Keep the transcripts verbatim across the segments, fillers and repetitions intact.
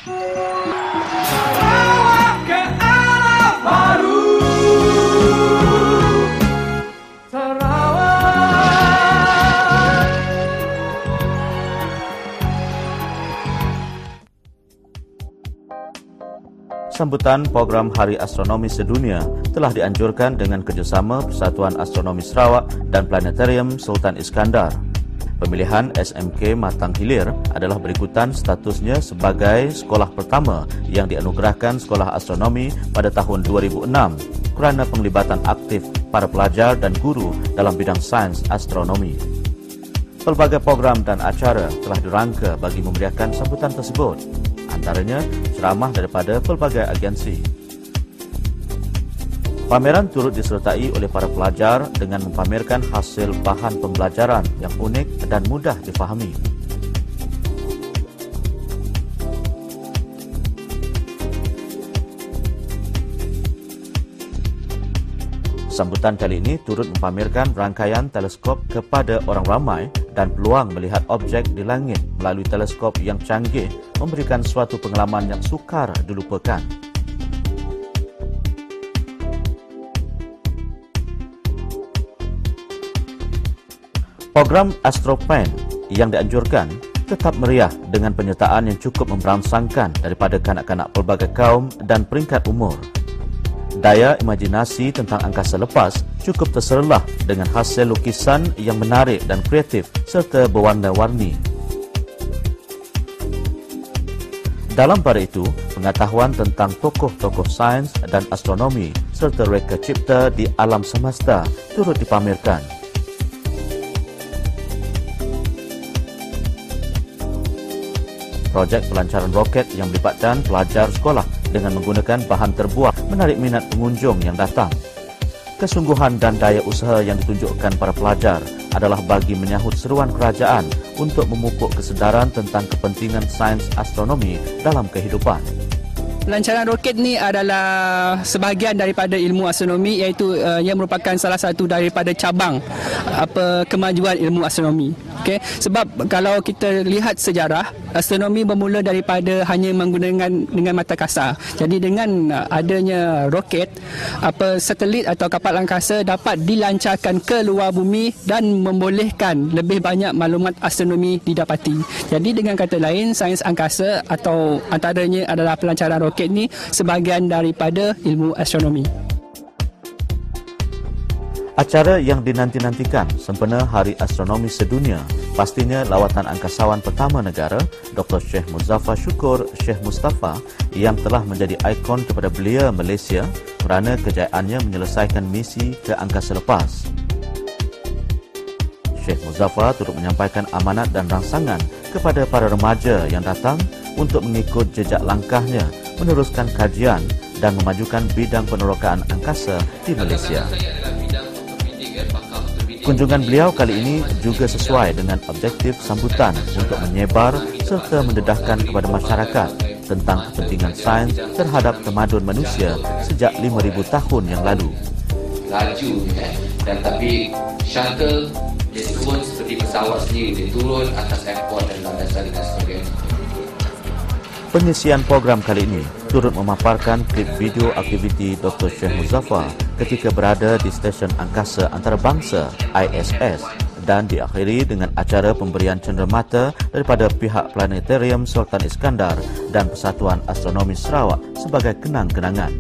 Sarawak ke arah baru. Sarawak. Sambutan program Hari Astronomi Sedunia telah dianjurkan dengan kerjasama Persatuan Astronomi Sarawak dan Planetarium Sultan Iskandar. Pemilihan S M K Matang Hilir adalah berikutan statusnya sebagai sekolah pertama yang dianugerahkan sekolah astronomi pada tahun dua ribu enam kerana penglibatan aktif para pelajar dan guru dalam bidang sains astronomi. Pelbagai program dan acara telah dirangka bagi memeriahkan sambutan tersebut, antaranya ceramah daripada pelbagai agensi. Pameran turut disertai oleh para pelajar dengan mempamerkan hasil bahan pembelajaran yang unik dan mudah difahami. Sambutan kali ini turut mempamerkan rangkaian teleskop kepada orang ramai dan peluang melihat objek di langit melalui teleskop yang canggih memberikan suatu pengalaman yang sukar dilupakan. Program AstroPen yang dianjurkan tetap meriah dengan penyertaan yang cukup memberangsangkan daripada kanak-kanak pelbagai kaum dan peringkat umur. Daya imajinasi tentang angkasa lepas cukup terserlah dengan hasil lukisan yang menarik dan kreatif serta berwarna-warni. Dalam pada itu, pengetahuan tentang tokoh-tokoh sains dan astronomi serta reka cipta di alam semesta turut dipamerkan. Projek pelancaran roket yang melibatkan pelajar sekolah dengan menggunakan bahan terbuat menarik minat pengunjung yang datang. Kesungguhan dan daya usaha yang ditunjukkan para pelajar adalah bagi menyahut seruan kerajaan untuk memupuk kesedaran tentang kepentingan sains astronomi dalam kehidupan. Pelancaran roket ni adalah sebahagian daripada ilmu astronomi, iaitu uh, yang merupakan salah satu daripada cabang apa kemajuan ilmu astronomi. Okey, sebab kalau kita lihat sejarah, astronomi bermula daripada hanya menggunakan dengan mata kasar. Jadi dengan uh, adanya roket, apa satelit atau kapal angkasa dapat dilancarkan ke luar bumi dan membolehkan lebih banyak maklumat astronomi didapati. Jadi dengan kata lain, sains angkasa atau antaranya adalah pelancaran roket roket ni sebahagian daripada ilmu astronomi. Acara yang dinanti-nantikan sempena Hari Astronomi Sedunia pastinya lawatan angkasawan pertama negara Doktor Sheikh Muzaffar Syukur Sheikh Mustafa yang telah menjadi ikon kepada belia Malaysia kerana kejayaannya menyelesaikan misi ke angkasa lepas. Sheikh Muzaffar turut menyampaikan amanat dan rangsangan kepada para remaja yang datang untuk mengikut jejak langkahnya meneruskan kajian dan memajukan bidang penerokaan angkasa di Malaysia. Kunjungan beliau kali ini juga sesuai dengan objektif sambutan untuk menyebar serta mendedahkan kepada masyarakat tentang kepentingan sains terhadap tamadun manusia sejak lima ribu tahun yang lalu. Laju dan tapi shuttle dia turun seperti pesawat sendiri, dia turun atas airport dan landasan dan sebagainya. Pengisian program kali ini turut memaparkan klip video aktiviti Doktor Sheikh Muzaffar ketika berada di Stesen Angkasa Antarabangsa I S S dan diakhiri dengan acara pemberian cenderamata daripada pihak Planetarium Sultan Iskandar dan Persatuan Astronomi Sarawak sebagai kenang-kenangan.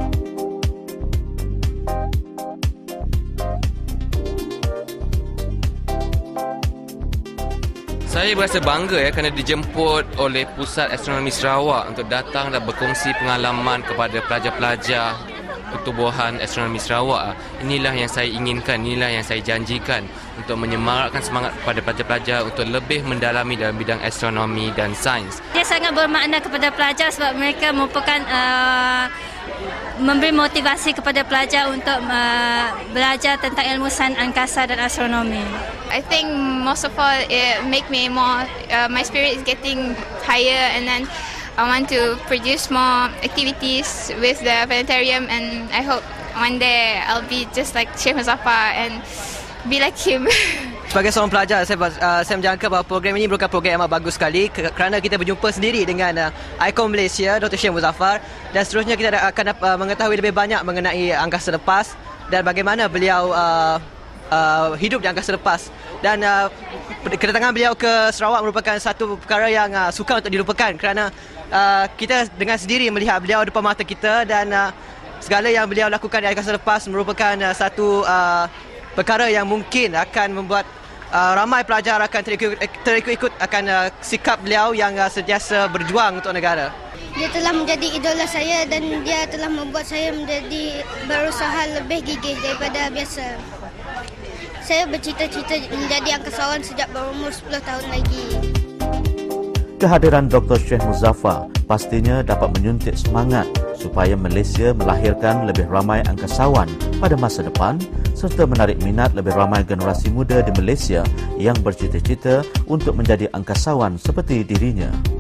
Saya berasa bangga ya kerana dijemput oleh Pusat Astronomi Sarawak untuk datang dan berkongsi pengalaman kepada pelajar-pelajar pertubuhan astronomi Sarawak. Inilah yang saya inginkan, inilah yang saya janjikan untuk menyemarakkan semangat kepada pelajar-pelajar untuk lebih mendalami dalam bidang astronomi dan sains. Dia sangat bermakna kepada pelajar sebab mereka merupakan uh, memberi motivasi kepada pelajar untuk uh, belajar tentang ilmu sains angkasa dan astronomi. I think most of all it make me more, uh, my spirit is getting higher, and then I want to produce more activities with the planetarium, and I hope one day I'll be just like Sheikh Muzaffar and be like him. Sebagai seorang pelajar, saya, uh, saya menjangka bahawa program ini merupakan program yang amat bagus sekali kerana kita berjumpa sendiri dengan uh, ikon Malaysia, Doktor Syekh Muzaffar, dan seterusnya kita akan uh, mengetahui lebih banyak mengenai angkasa lepas dan bagaimana beliau uh, uh, hidup di angkasa lepas. Dan uh, kedatangan beliau ke Sarawak merupakan satu perkara yang uh, sukar untuk dilupakan kerana uh, kita dengan sendiri melihat beliau depan mata kita, dan uh, segala yang beliau lakukan di angkasa lepas merupakan uh, satu uh, perkara yang mungkin akan membuat uh, ramai pelajar akan terikut-ikut akan uh, sikap beliau yang uh, sentiasa berjuang untuk negara. Dia telah menjadi idola saya dan dia telah membuat saya menjadi berusaha lebih gigih daripada biasa. Saya bercita-cita menjadi angkasawan sejak berumur sepuluh tahun lagi. Kehadiran Doktor Syekh Muzaffar pastinya dapat menyuntik semangat supaya Malaysia melahirkan lebih ramai angkasawan pada masa depan serta menarik minat lebih ramai generasi muda di Malaysia yang bercita-cita untuk menjadi angkasawan seperti dirinya.